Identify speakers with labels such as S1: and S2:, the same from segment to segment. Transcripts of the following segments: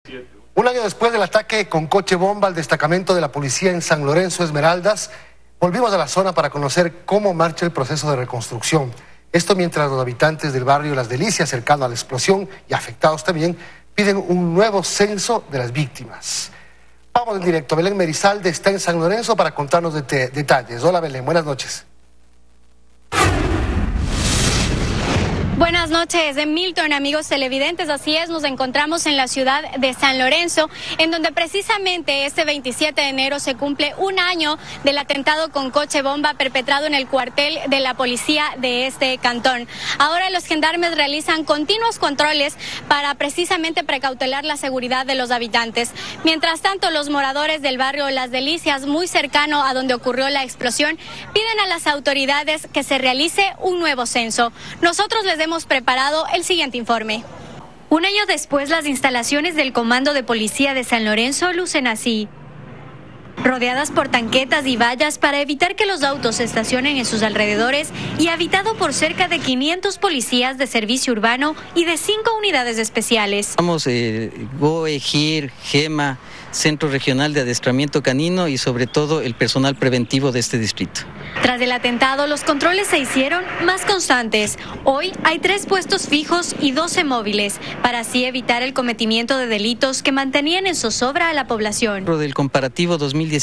S1: Un año después del ataque con coche bomba al destacamento de la policía en San Lorenzo Esmeraldas, volvimos a la zona para conocer cómo marcha el proceso de reconstrucción. Esto mientras los habitantes del barrio Las Delicias, cercano a la explosión y afectados también, piden un nuevo censo de las víctimas. Vamos en directo. Belén Merizalde está en San Lorenzo para contarnos detalles. Hola Belén, buenas noches.
S2: Buenas noches, Milton, amigos televidentes. Así es, nos encontramos en la ciudad de San Lorenzo, en donde precisamente este 27 de enero se cumple un año del atentado con coche bomba perpetrado en el cuartel de la policía de este cantón. Ahora los gendarmes realizan continuos controles para precisamente precautelar la seguridad de los habitantes. Mientras tanto, los moradores del barrio Las Delicias, muy cercano a donde ocurrió la explosión, piden a las autoridades que se realice un nuevo censo. Nosotros les hemos preparado el siguiente informe. Un año después, las instalaciones del Comando de Policía de San Lorenzo lucen así, rodeadas por tanquetas y vallas para evitar que los autos se estacionen en sus alrededores y habitado por cerca de 500 policías de servicio urbano y de 5 unidades especiales.
S3: Vamos, GOE, GIR, GEMA, Centro Regional de Adiestramiento Canino y sobre todo el personal preventivo de este distrito.
S2: Tras el atentado, los controles se hicieron más constantes. Hoy hay 3 puestos fijos y 12 móviles, para así evitar el cometimiento de delitos que mantenían en zozobra a la población.
S3: Del comparativo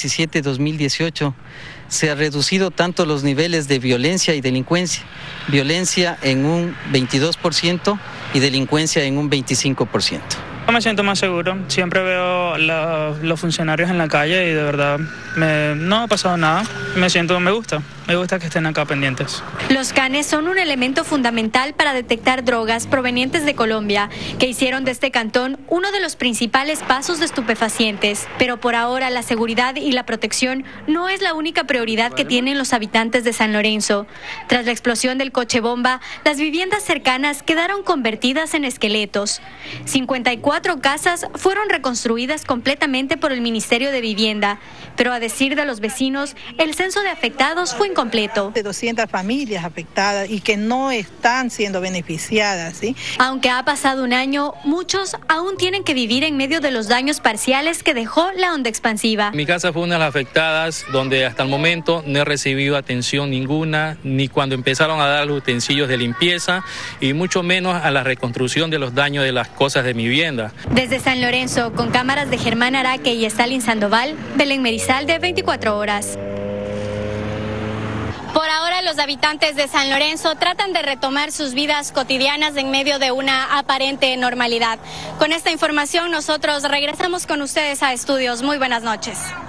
S3: 2017-2018 se ha reducido tanto los niveles de violencia y delincuencia. Violencia en un 22% y delincuencia en un 25%.
S4: Me siento más seguro, siempre veo los funcionarios en la calle y de verdad no ha pasado nada, me gusta que estén acá pendientes.
S2: Los canes son un elemento fundamental para detectar drogas provenientes de Colombia, que hicieron de este cantón uno de los principales pasos de estupefacientes. Pero por ahora la seguridad y la protección no es la única prioridad que tienen los habitantes de San Lorenzo. Tras la explosión del coche bomba, las viviendas cercanas quedaron convertidas en esqueletos. 54 casas fueron reconstruidas completamente por el Ministerio de Vivienda, pero a decir de los vecinos, el censo de afectados fue incompleto.
S5: De 200 familias afectadas y que no están siendo beneficiadas, ¿sí?
S2: Aunque ha pasado un año, muchos aún tienen que vivir en medio de los daños parciales que dejó la onda expansiva.
S6: Mi casa fue una de las afectadas donde hasta el momento no he recibido atención ninguna, ni cuando empezaron a dar los utensilios de limpieza y mucho menos a la reconstrucción de los daños de las cosas de mi vivienda.
S2: Desde San Lorenzo, con cámaras de Germán Araque y Stalin Sandoval, Belén Merizalde, 24 horas. Por ahora, los habitantes de San Lorenzo tratan de retomar sus vidas cotidianas en medio de una aparente normalidad. Con esta información, nosotros regresamos con ustedes a estudios. Muy buenas noches.